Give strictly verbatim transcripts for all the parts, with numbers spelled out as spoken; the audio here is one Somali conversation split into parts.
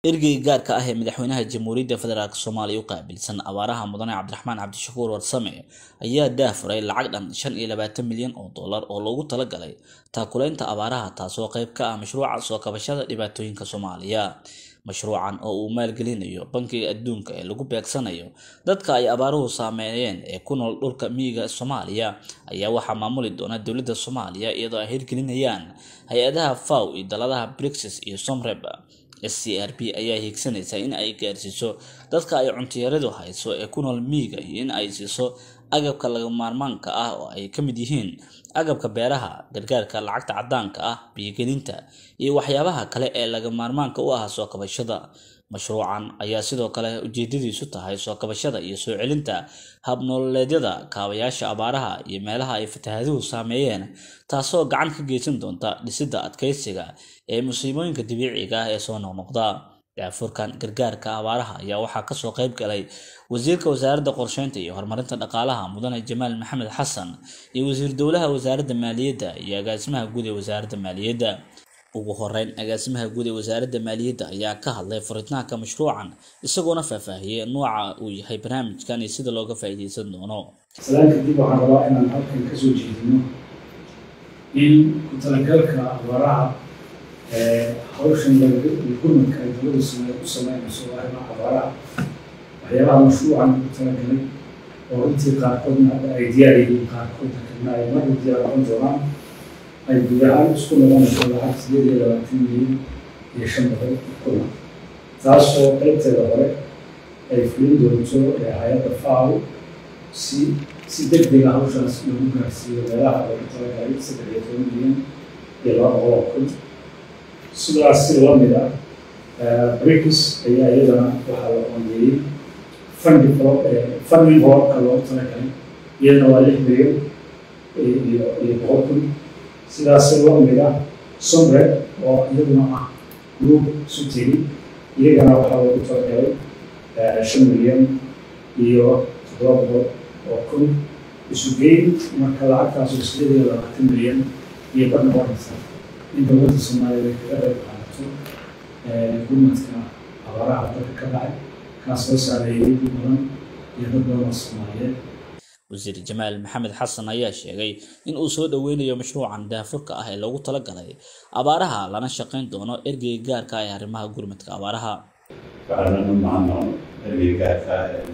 ergey gaarka ah ee madaxweynaha Jamhuuriyadda Federaalka Soomaaliya u qaabilsan abaaraha mudane Cabdiraxmaan Cabdishakuur Warsame ayaa daafuray lacag dhan shan iyo labaatan milyan oo dollar oo loogu talagalay taakulaynta abaaraha taasoo qayb ka ah mashruuca soo kabashada dhibaatooyinka Soomaaliya. Mashruucan oo uu maalgelinayo Bankiga Adduunka ee lagu beegsanayo dadka ay abaaruhu saameeyeen ee ku nool dhulka miyiga Soomaaliya ayaa waxaa maamuli doona dowladda Soomaaliya iyadoo ay hirgelinayaan hay'adaha F A O iyo daladaha BRICS iyo SOMREB. S C R B ayaa hiigsanaysa in ay gaarsiiso dadka ay cuntiyaradu hayso ee ku nool miyiga iyo in ay siiso agabka lagama maarmaanka ah oo ay ka mid yihiin agabka beeraha, gargaarka lacagta caddaanka ah, biyo-gelinta iyo waxyaabaha kale ee lagama maarmaanka u ah soo kabashada. Mashruucan ayaa sidoo kale ujeedadiisu tahay soo kabashada iyo soo celinta hab-nololeedyada kaabayaasha abaaraha iyo meelaha ay fatahaaduhu saameeyeen, taasoo gacan ka geysan doonta dhisidda adkeysiga ee musiibooyinka dabiiciga ah ee soo noqnoqda. Daafurkan gargaarka abaaraha ayaa waxaa ka soo qayb galay wasiirka wasaaradda qorsheynta iyo horumarinta dhaqaalaha mudane Jamaal Maxamed Xasan iyo wasiir dowlaha wasaaradda maaliyadda iyo agaasimaha guud ee wasaaradda maaliyadda. Ugu horeyn, agaasimaha guud ee wasaaradda maaliyadda ayaa ka hadlay furitaanka mashruucan isagoona faahfaahiyay nooca uu yahay barnaamijkan iyo sida looga faa'iideysan doono. Salaanka dib waxaan rabaa inaan halkan ka soo jeedino in ku talagalka abaaraha hawshan gurmadka ay dowladda Soomaaliya ku sameynayso arrimaha abaaraha waxyaabaha mashruucan ugu talagalay oo intii qaarkoodna hadda ay diyaar yihiin qaarkoodna kalena ay marna diyaar noqon doonaan ay guud ahaan isku noqonayso lacag sideed iyo labaatan milyan iyo shan boqol kuna, taasoo qaybteeda hore ay fulin doonto hay'adda F A O si si degdeg ah hawshaas loogu gaarsiiyo meelaha loogu talagalay saddex iyo toban milyan iyo laba boqol oo kun. Sidaas si la mid ah BRICS ayaa iyadana waxaa la qoondeeyey funding funding hoolalka loogu talagalay iyadana waa lix milyan iyo iyo boqol kun. Sidaas si la mid ah SOMREB oo iyaduna ah group isu tegi iyagana waxaa loogu talagalay shan milyan iyo toddoba boqol oo kun isu geyn marka lacagtaas oo sideed iyo labaatan milyan iyo badh noqonaysa in dowladda Soomaaliya ay kaga qayb qaadato gurmadka abaaraha dalka ka dhacay kaasoo saameeyay dad badan iyo dad badan oo Soomaaliyeed. Wasiir Jamaal Maxamed Xasan ayaa sheegay in uu soo dhaweynayo mashruucan daafurka ah ee loogu talagalay abaaraha lana shaqeyn doono ergey gaarka ah ee arrimaha gurmadka abaaraha. Waxaan u mahadnaqaynaa ergey gaarka ah ee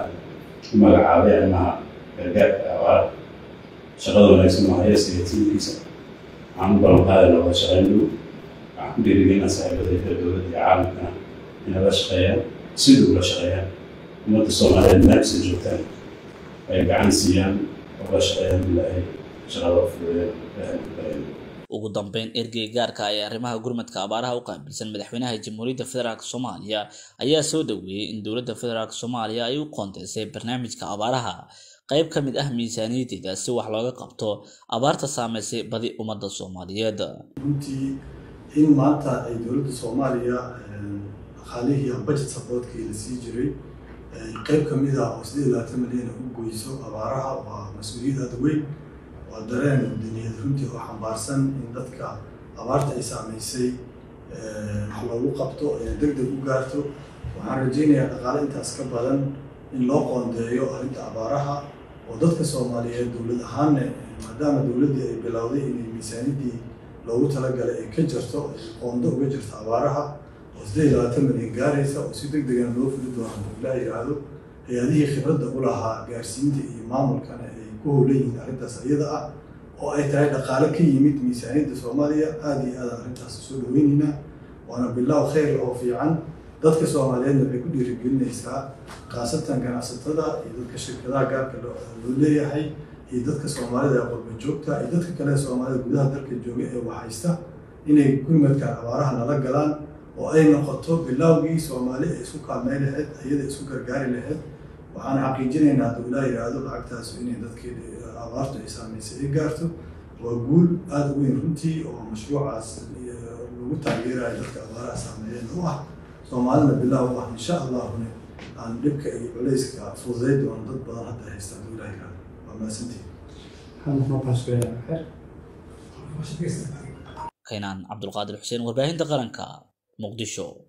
ku magacaabay arrimaha gargaarka abaaraha shaqada wanaagsan oo hay'adda iyo tiimkiisa. Waxaan u ballan qaadaynaa wada shaqeyn dhow. Waxaan ku dhiirigelinayaa saaxiibada dowladda iyo caalamkana inay la shaqeeyaan sidii ula shaqeeyaan ummadda Soomaaliyeed meel kasta joogtaan ay gacan siiyaan oo la shaqeeyaan ilaahay shaqada u fududeeyaan. Ugu dambeyn, ergey gaarka ah ee arrimaha gurmadka abaaraha u qaabilsan madaxweynaha Jamhuuriyadda Federaalka Soomaaliya ayaa soo dhaweeyay in dowladda Federaalka Soomaaliya ay u qoondeysay barnaamijka abaaraha qayb ka mid ah miisaaniyadda si wax looga qabto abaarta saameysay badi ummadda Soomaaliyeed. runtii in maanta ay dowladda Soomaaliya dhaqaalihii budget supportkii la sii jiray qayb ka mid ah oo sideed iyo labaatan milyan u goyso abaaraha waa mas'uuliyad aad weyn waa dareen wadaniyadeed runtii oo xambaarsan in dadka abaarta ay saameysay wax loogu qabto ee degdeg u gaarto. Waxaan rajaynayaa dhaqaale intaas ka badan in loo qoondeeyo arrinta abaaraha oo dadka Soomaaliyeed dowlad ahaanna maadaama dowladdii ay bilowday inay miisaaniyaddii loogu talagalay ay ka jirto qoondo uga jirto abaaraha oo sideed iyo labaatan milyan gaaraysa oo si degdegana loo fuli doono ilaa yiraahdo hay'adihii khibradda u lahaa gaarsiinta iyo maamulkana ay ku howlan yihiin arrintaas iyada ah oo ay tahay dhaqaale ka yimid miisaaniyadda Soomaaliya. aad iyo aad arrintaas soo dhaweynaynaa waana bilaaw khayr oo fiican dadka Soomaaliyeedna waxay ku dhiirigelinaysaa khaasatan ganacsatada iyo dadka shirkadaha gaarka loo leeyahay iyo dadka Soomaalida ee qurba joogta iyo dadka kale Soomaalida gudaha dalka jooga ee waxaysta inay gurmadka abaaraha nala galaan oo ay noqoto bilaawgii Soomaali ay isku kaalmeyn lahayd iyada isku gargaari lahayd. waxaan xaqiijinaynaa hadduu ilaahay yiraahdo lacagtaas inay dadkii abaartu ay saameysay ay gaarto waa guul aad u weyn runtii oo mashruucaas lagu taageerayo dadka abaaraha saameeyeen u ah Soomaalina bilaaw u ah insha Allahna aan dhibka iyo culayska fududeyn doono dad badan hadda haysta hadduu ilaahay yiraahdo. waa mahadsantihiin. Keenan Cabdulqaadir Xuseen, warbaahinta qaranka, Muqdisho.